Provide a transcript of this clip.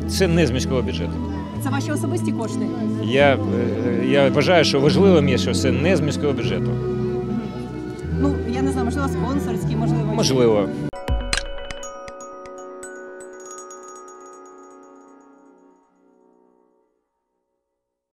Це не з міського бюджету. Це ваші особисті кошти? Я вважаю, що важливим є, що це не з міського бюджету. Ну, я не знаю, можливо, спонсорські, можливо. Можливо.